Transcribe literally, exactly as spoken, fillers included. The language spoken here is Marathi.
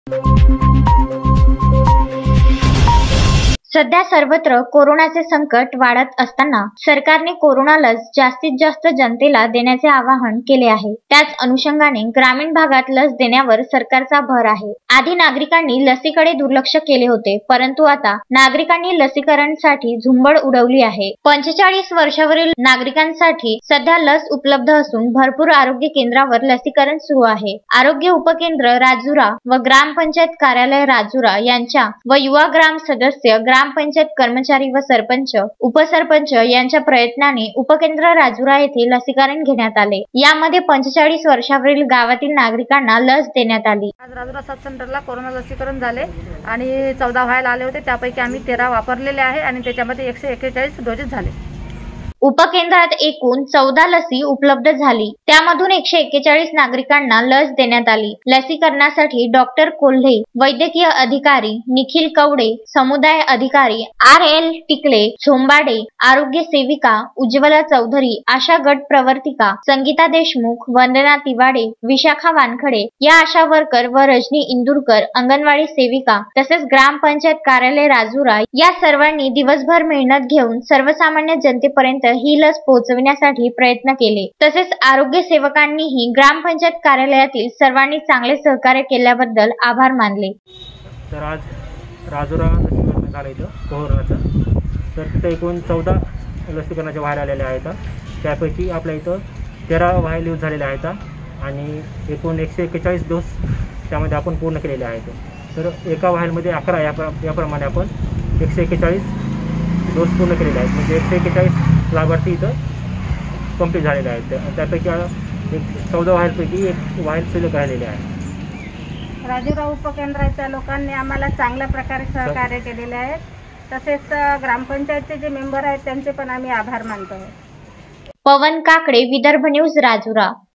सध्या सर्वत्र कोरोनाचे संकट वाढत असताना सरकारने कोरोना लस जास्तीत जास्त जनतेला देण्याचे आवाहन केले आहे। त्याच अनुषंगाने ग्रामीण भागात लस देण्यावर सरकारचा भर आहे। आधी नागरिकांनी लसीकडे दुर्लक्ष केले होते, परंतु आता नागरिकांनी लसीकरणासाठी झुंबड उडवली आहे। पंचेचाळीस वर्षावरील नागरिकांसाठी सध्या लस उपलब्ध असून भरपूर आरोग्य केंद्रावर लसीकरण सुरू आहे। आरोग्य उपकेंद्र राजुरा व ग्रामपंचायत कार्यालय राजुरा यांच्या व युवा ग्राम सदस्य ग्राम ग्रामपंचायत कर्मचारी व सरपंच उपसरपंच यांच्या प्रयत्नाने उपकेंद्र राजुरा येथे लसीकरण घेण्यात आले। यामध्ये पंचेचाळीस वर्षावरील गावातील नागरिकांना लस देण्यात आली। आज राजुरा सब सेंटरला कोरोना लसीकरण झाले आणि चौदा व्हायला आले होते, त्यापैकी आम्ही तेरा वापरलेले आहे आणि त्याच्यामध्ये एकशे एक्केचाळीस डोसेस झाले। उपकेंद्रात एकूण चौदा लसी उपलब्ध झाली, त्यामधून एकशे एक्केचाळीस नागरिकांना लस देण्यात आली। लसीकरणासाठी डॉक्टर कोल्हे, वैद्यकीय अधिकारी निखिल कवडे, समुदाय अधिकारी आर एल टिकले, झोंबाडे, आरोग्य सेविका उज्ज्वला चौधरी, आशा गट प्रवर्तिका संगीता देशमुख, वंदना तिवाडे, विशाखा वानखडे या आशा वर्कर व रजनी इंदुरकर अंगणवाडी सेविका तसेच ग्रामपंचायत कार्यालय राजुरा या सर्वांनी दिवसभर मेहनत घेऊन सर्वसामान्य जनतेपर्यंत ही लस पोहोचविण्यासाठी प्रयत्न केले। तसेच आरोग्य सेवकांनीही ग्रामपंचायत कार्यालयातील सर्वांनी चांगले सहकार्य केल्याबद्दल आभार मानले। तर आज राजुरा लसीकरण आलं इथं कोरोनाचं, तर तिथे एकूण चौदा लसीकरणाचे व्हायला आलेले आहेत। त्यापैकी आपल्या इथं तेरा व्हायल यूज झालेले आहेत आणि एकूण एकशे एक्केचाळीस डोस त्यामध्ये आपण पूर्ण केलेले आहेत। तर एका व्हायलमध्ये अकरा या याप्रमाणे आपण एकशे एक्केचाळीस डोस पूर्ण केलेले आहेत, म्हणजे एकशे एक्केचाळीस लाभार्थी इथं कंप्लीट झालेले आहेत। त्यापैकी एक चौदा व्हायलपैकी एक व्हायल शिल्लक राहिलेले आहे। राजुरा उपकेंद्राच्या लोकांनी आम्हाला चांगल्या प्रकारे सहकार्य केलेले आहे। तसेच ग्रामपंचायतचे जे मेंबर आहेत त्यांचे पण आम्ही आभार मानतो। पवन काकडे, विदर्भ न्यूज, राजुरा।